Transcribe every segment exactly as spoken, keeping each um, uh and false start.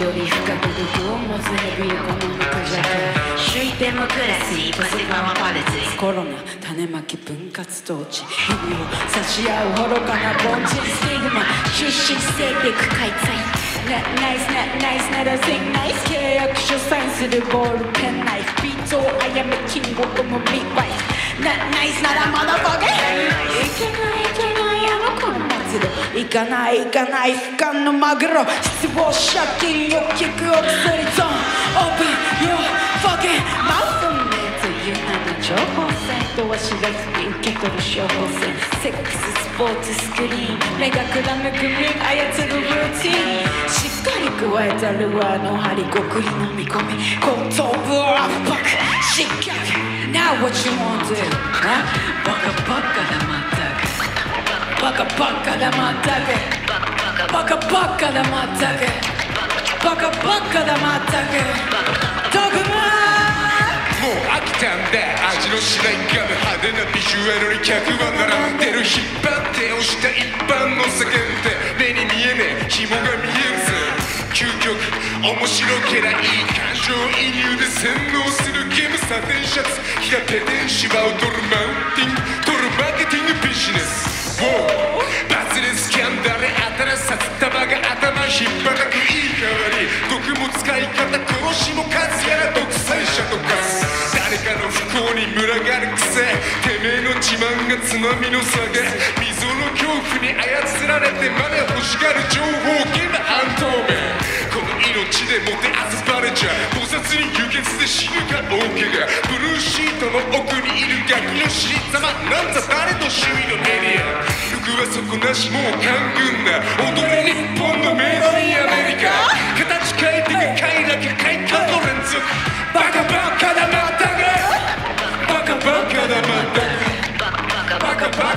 より深く毒を持つヘビーエコノミックジャック首位デモクラシーパシファーパリティコロナ種まき分割統治日々を差し合う愚かな凡人スティグマ出身勢力開催ナイスナナイスならせんナイス契約書サインするボールペンナイフビートをあやめキングオブミッワイフナナイスならまだバケいけないいけないあの子の末路いかないいかない不可のマグロ失望借金を聞くお薬ゾーン Open your fucking mouth という名の情報戦とは知らずに受け取る処方箋セックススポーツスクリーン目がくらむくみ操るルーティンしっかり加えたルアーの針ごくり飲み込み後頭部を圧迫失脚 Now what you want to do? バカバカだまったくバカバカだまったくバカバカだまったくバカバカだまったくドグマもう飽きたんだ味のしないガム派手なビジュアルに客は並んでる引っ張って押した一般の世間って目に見えねえ紐が見えんぜ究極面白けりゃいい感情移入で洗脳するゲームサテンシャツ日がペテンシバを取るマウンティング取るマーケティングビジネスバズレスキャンダル新しさつたまが頭引っ張らくいい代わり毒も使い方殺しも勝つやら独裁者とか誰かの不幸に群がる癖てめえの自慢が津波の差が溝の恐怖に操られてまで欲しがる情報源が半透明この命でもてあずばれちゃ菩薩に輸血で死ぬか大怪我ブルーシートの奥にいるガキの死に様なんざ誰と周囲のエリア服は底なしもう官軍だ踊れ日本のメイドインアメリカ形変えてく快楽快感の連続バカバカだまったくバカバカだまったくバカバカだまったくバ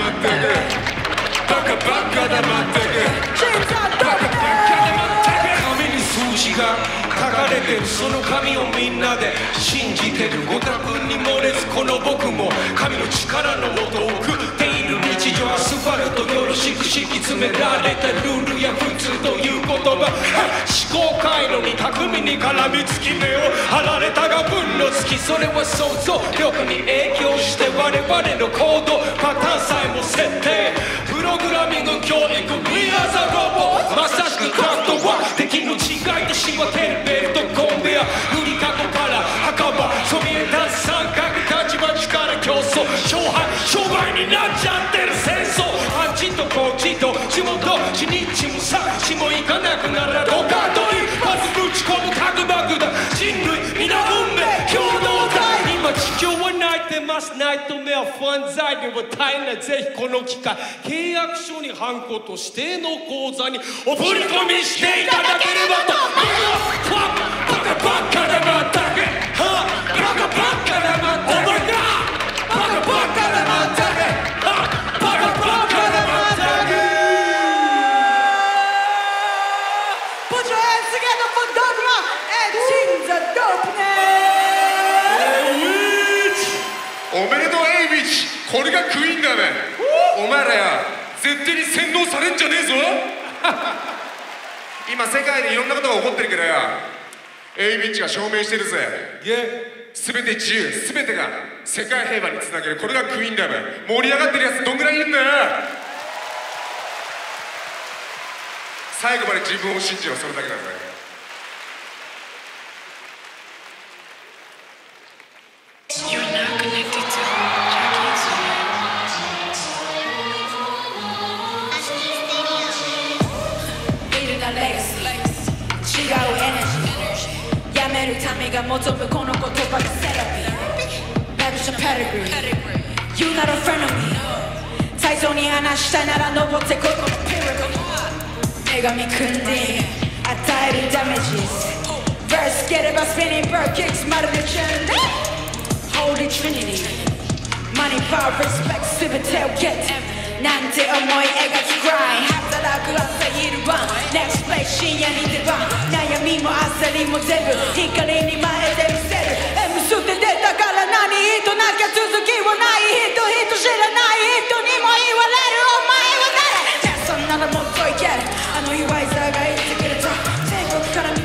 カバカだまったくバカバカだまったく紙に数字が書かれてるその紙をみんなで信じてるご多分に漏れずこの僕も神の力のもと送っている日常アスファルトよろしく敷き詰められたルールや普通という言葉思考回路に巧みに絡みつき目を張られたが分の好きそれは想像力に影響して我々の行動パターンさえも設定プログラミング教育 We are the robot まさしくクラフトは敵の違いで仕分けるベルトコンベア塗りかごから墓場そびえ立つ三角立場力競争勝敗商売になっちゃってる戦争あっちとこっちと地元地日もさちも行かなくならどかといまずぶち込む核爆弾人類皆運命共同体今地球は泣いてますナイトメアファン材料は絶えないぜひこの機会契約書にハンコと指定の口座にお振り込みしていただければとバカバカだまったくバカバカだまったくバカバカだまったくバカバカだまったく Put your hands together for DOGMA and鎮座DOPENESS おめでとうエイビッチこれがクイーンだねお前らや絶対に洗脳されんじゃねえぞ今世界でいろんなことが起こってるからよエイビッチが証明してるぜ全て自由全てが世界平和につなげるこれがクイーンだね盛り上がってるやつどんぐらいいるんだよ最後まで自分を信じろそれだけだぜが求むこの言葉がセラピーラビッシュペディグリー You not a friend of me 最初に話したいなら登ってこいこのピラミッド女神君に与えるダメージ Verse 蹴ればスピニングバーキックスまるでジェン Holy Trinity Money, power, respect 全てをゲットなんて思い描き Grind 働く朝昼晩 Next place 深夜に出番悩みも焦りも全部光に前で見せる M スって出たから何人なきゃ続きはない人人知らない人にも言われるお前は誰そんなのもっといけるあの ワイザー が言ってくれた全国から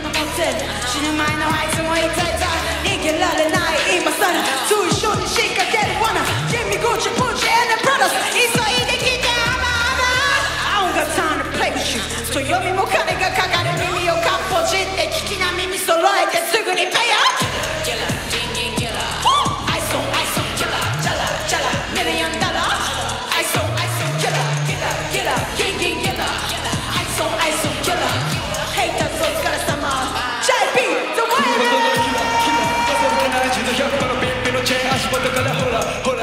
ひゃくパーのピンピンのチェーン足元からほらほ